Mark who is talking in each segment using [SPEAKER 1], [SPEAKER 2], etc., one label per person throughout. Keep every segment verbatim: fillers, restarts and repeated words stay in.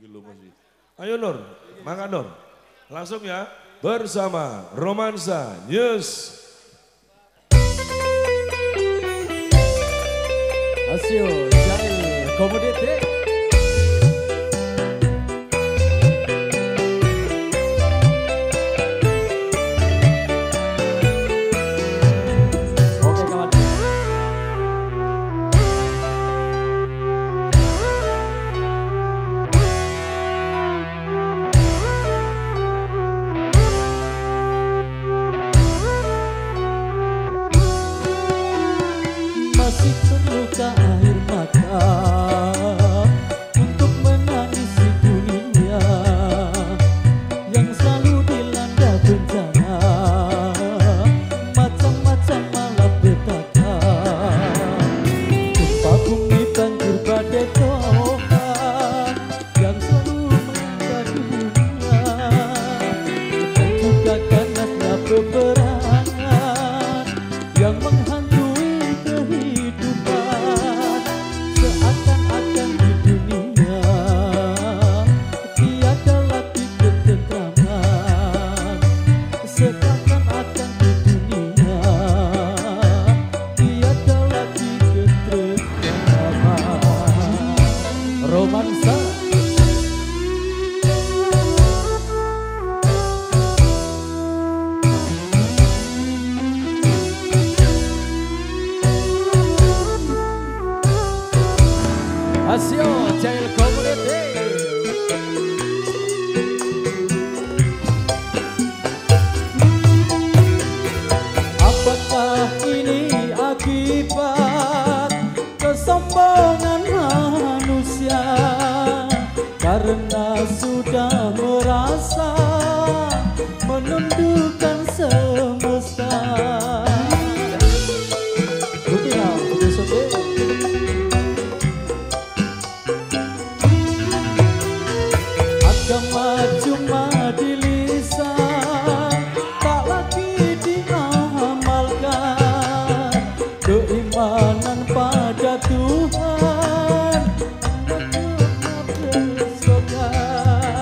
[SPEAKER 1] Ayo Nur, makan Nur. Langsung ya, bersama Romansa News.
[SPEAKER 2] Hasil Jail Komoditi.
[SPEAKER 3] Terluka air mata untuk menangisi dunia yang selalu dilanda bencana, macam-macam malapetaka. Gempa bumi, banjir, badai, toha yang selalu melanda dunia, dan juga ganasnya peperangan yang menghantui kehidupan. Seakan-akan di dunia tiada lagi ketentraman. Seakan-akan di dunia tiada lagi ketentraman. Romansa.
[SPEAKER 2] Hasil Jail Komoditi.
[SPEAKER 3] Apakah ini akibat kesombongan manusia karena sudah merasa menundukkan semesta? Rupiah, besok agama cuma di lisan, tak lagi diamalkan. Keimanan pada Tuhan, cuma besokan.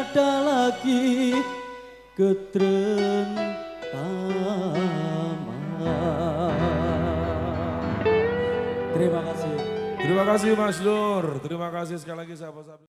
[SPEAKER 3] tiada lagi ketrentaman. Terima kasih.
[SPEAKER 1] Terima kasih Mas Nur, terima kasih sekali lagi sahabat-sahabat.